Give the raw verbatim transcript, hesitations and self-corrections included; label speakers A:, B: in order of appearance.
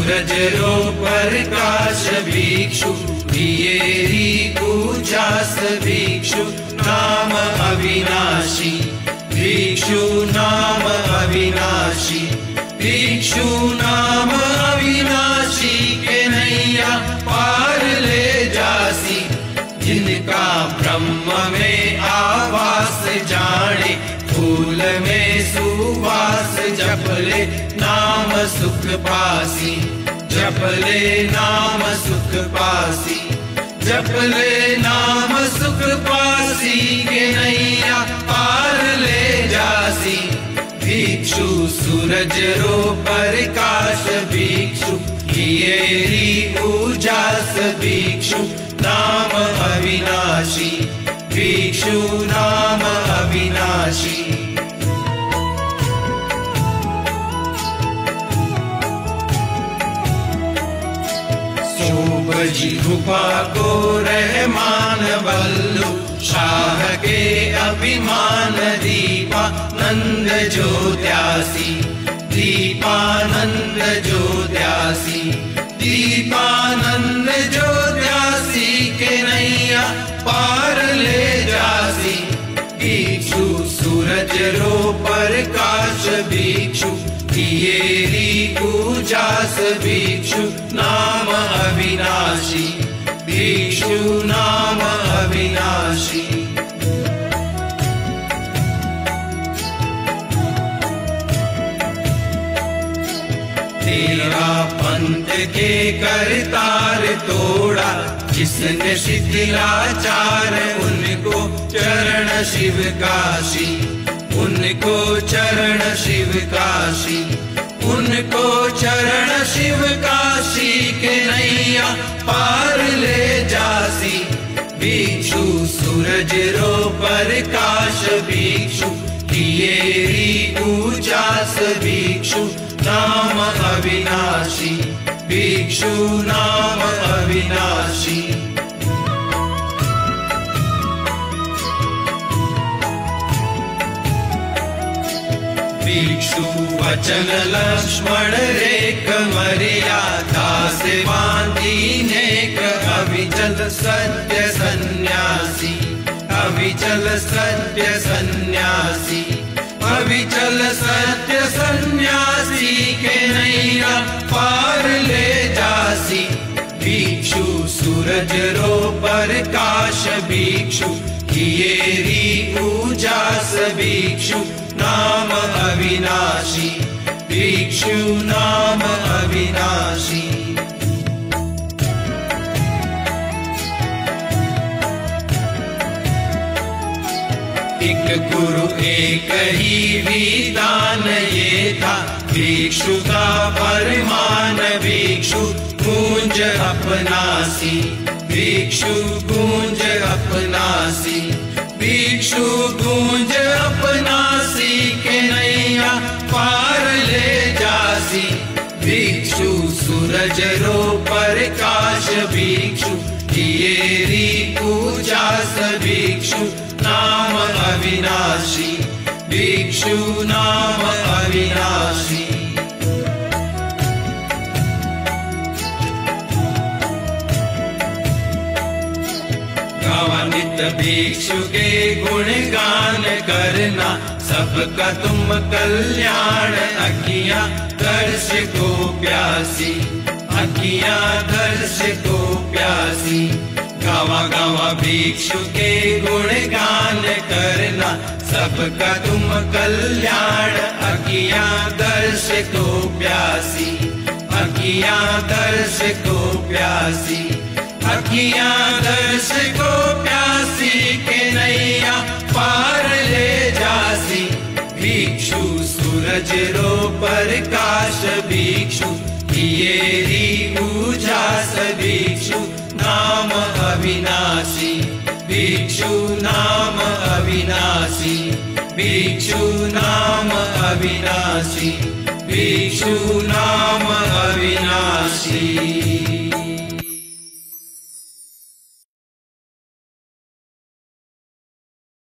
A: सूरज रो प्रकाश भिक्षु दियेरी उजास भिक्षु नाम अविनाशी भिक्षु नाम अविनाशी भिक्षु नाम अविनाशी के नैया पार ले जासी जिनका ब्रह्म में आवास जाने फूल में सुवास जपले नाम सुख पासी जपले नाम सुख पासी जपले नाम सुख पासी के नैया पार ले जासी भिक्षु सूरज रो प्रकाश भिक्षु दियेरी उजास भिक्षु नाम अविनाशी भिक्षु नाम अविनाशी सोबजी कृपा को रहमान बल्लु शाह के अभिमान दीपानंद जो त्यासी दीपानंद जो त्यासी दीपानंद जो त्यासी के नैया पार ले जासी भिक्षु सूरज रो प्रकाश भिक्षु दियेरी उजास भिक्षु नाम अविनाशी भिक्षु नाम अविनाशी तेरा पंथ के करतार तोड़ा जिसने शिथिलाचार उनको चरण शिव काशी उनको चरण शिव काशी उनको चरण शिव काशी के नैया पार ले जासी भिक्षु सूरज रो प्रकाश भिक्षु दियेरी उजास भिक्षु नाम अविनाशी भिक्षु नाम अविनाशी भिक्षु वचन लक्ष्मण रेख मरिया दास बांधी नेक अविचल सत्य सन्यासी अविचल सत्य सन्यासी अविचल सत्य सन्यासी के नैया पार ले जासी भिक्षु सूरज रो प्रकाश भिक्षु दियेरी उजास भिक्षु नाम अविनाशी भिक्षु नाम अविनाशी एक गुरु एक ही विधान ये था भिक्षु का फरमान भिक्षु गूंज अपनासी भिक्षु गूंज अपनासी भिक्षु गूंज अपनासी के नैया पार ले जासी भिक्षु सूरज रो प्रकाश भिक्षु दियेरी उजास भिक्षु नाम अविनाशी भिक्षु नाम अविनाशी गावा नित्य भिक्षु के गुणगान करना सबका तुम कल्याण अखियां दर्श को प्यासी अखियां दर्श को प्यासी गावा गावा भिक्षु के गुणगान करना सबका तुम कल्याण अखियां दर्श को प्यासी अखियां दर्श को प्यासी अखियां दर्श को प्यासी के नैया पार ले जासी भिक्षु सूरज रो प्रकाश भिक्षु दियेरी उजास भिक्षु नाम अविनाशी भिक्षु नाम अविनाशी भिक्षु नाम अविनाशी भिक्षु नाम अविनाशी।